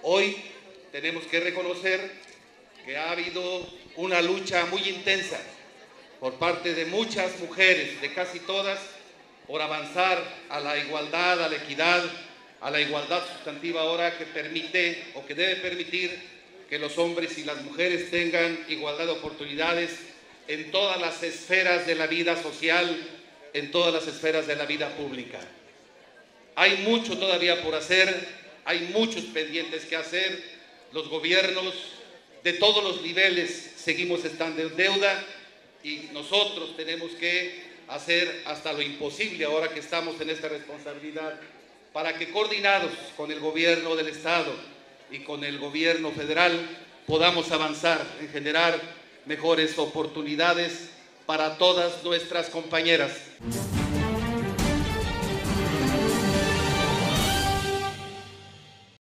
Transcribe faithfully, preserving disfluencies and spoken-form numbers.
Hoy tenemos que reconocer que ha habido una lucha muy intensa por parte de muchas mujeres, de casi todas, por avanzar a la igualdad, a la equidad, a la igualdad sustantiva ahora que permite o que debe permitir que los hombres y las mujeres tengan igualdad de oportunidades en todas las esferas de la vida social, en todas las esferas de la vida pública. Hay mucho todavía por hacer, hay muchos pendientes que hacer. Los gobiernos de todos los niveles seguimos estando en deuda y nosotros tenemos que hacer hasta lo imposible ahora que estamos en esta responsabilidad para que, coordinados con el gobierno del Estado y con el gobierno federal, podamos avanzar en generar mejores oportunidades para todas nuestras compañeras.